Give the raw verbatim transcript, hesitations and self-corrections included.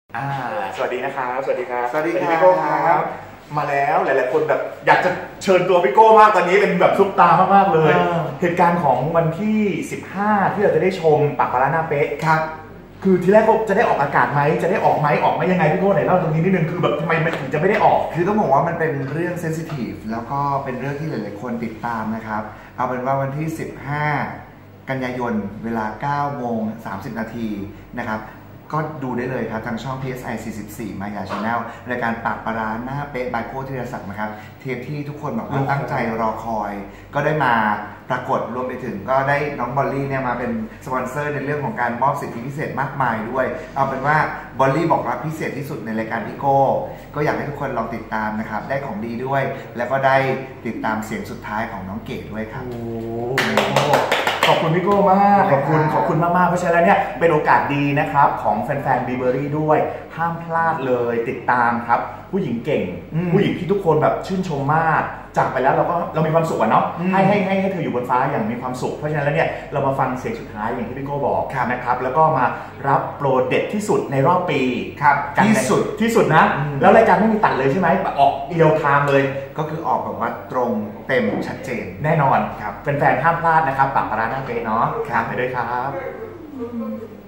อ่าสวัสดีนะครับสวัสดีครับสวัสดีครับพี่โก้ครับมาแล้วหลายๆคนแบบอยากจะเชิญตัวพี่โก้มากตอนนี้เป็นแบบซุปตามากๆเลยเหตุการณ์ของวันที่สิบห้าที่เราจะได้ชมปากปลาร้าหน้าเป๊ะครับคือทีแรกก็จะได้ออกอากาศไหมจะได้ออกไหมออกไหมยังไงพี่โก้ไหนเล่าตรงนี้นิดนึงคือแบบทำไมมันถึงจะไม่ได้ออกคือต้องบอกว่ามันเป็นเรื่องเซนซิทีฟแล้วก็เป็นเรื่องที่หลายๆคนติดตามนะครับเอาเป็นว่าวันที่สิบห้ากันยายนเวลาเก้าโมงสามสิบนาทีนะครับก็ดูได้เลยครับทางช่อง พี เอส ไอ สี่สิบสี่ Maya Channel รายการปากปลาร้าหน้าเป๊ะบายโก้ธีรศักดิ์นะครับเทปที่ทุกคนแบบว่าตั้งใจรอคอยก็ได้มาปรากฏรวมไปถึงก็ได้น้องบอลลี่เนี่ยมาเป็นสปอนเซอร์ในเรื่องของการมอบสิทธิพิเศษมากมายด้วยเอาเป็นว่าบอลลี่บอกว่าพิเศษที่สุดในรายการพี่โก้ก็อยากให้ทุกคนลองติดตามนะครับได้ของดีด้วยแล้วก็ได้ติดตามเสียงสุดท้ายของน้องเกดด้วยครับขอบคุณพี่โก้มากขอบคุณขอบคุณมากๆเพราะฉะนั้นเนี่ยเป็นโอกาสดีนะครับของแฟนๆบีเบอรี่ด้วยห้ามพลาดเลยติดตามครับผู้หญิงเก่งผู้หญิงที่ทุกคนแบบชื่นชมมากจากไปแล้วเราก็เรามีความสุขอะเนาะให้ให้ให้ให้เธออยู่บนฟ้าอย่างมีความสุขเพราะฉะนั้นแล้วเนี่ยเรามาฟังเสียงสุดท้ายอย่างที่พี่โก้บอกนะครับแล้วก็มารับโปรเด็ดที่สุดในรอบปีครับที่สุดที่สุดนะแล้วรายการไม่มีตัดเลยใช่ไหมออกเรียลไทม์เลยก็คือออกแบบว่าตรงเต็มชัดเจนแน่นอนครับแฟนๆห้ามพลาดนะครับปากปลาร้าหน้าเป๊ะเนาะครับไปด้วยครับ